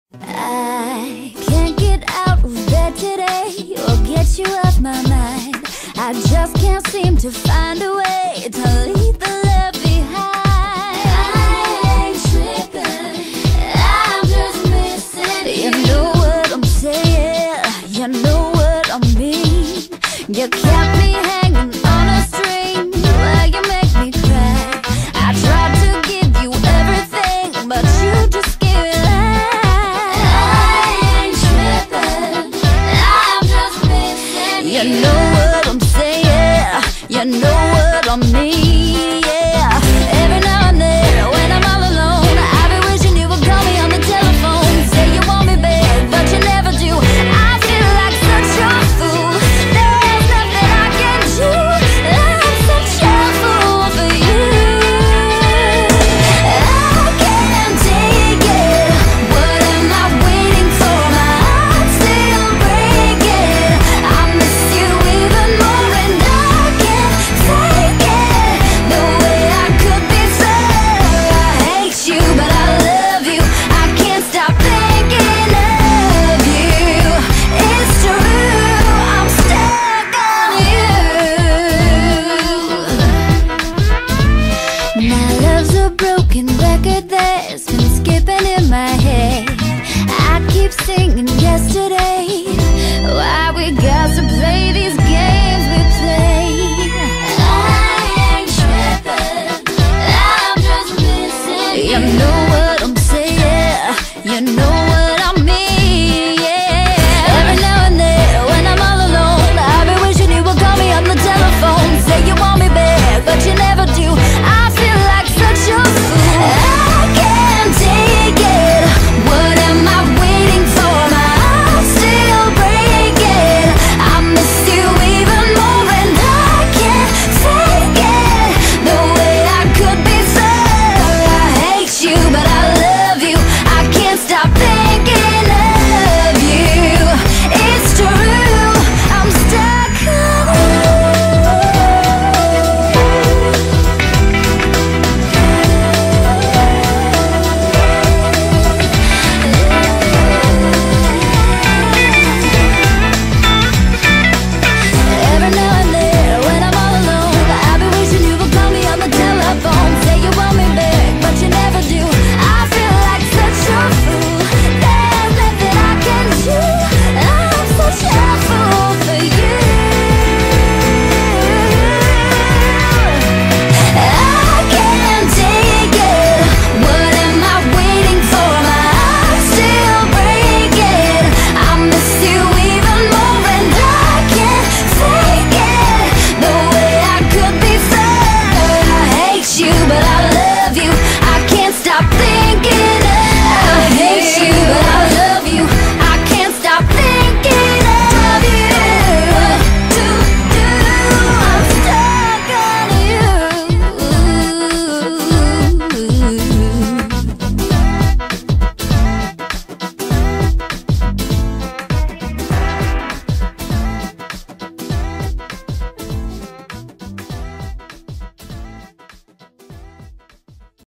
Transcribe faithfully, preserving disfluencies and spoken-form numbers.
I can't get out of bed today or get you off my mind. I just can't seem to find a way to leave the love behind. I ain't tripping, I'm just missing you. You know what I'm saying, you know what I mean. You kept me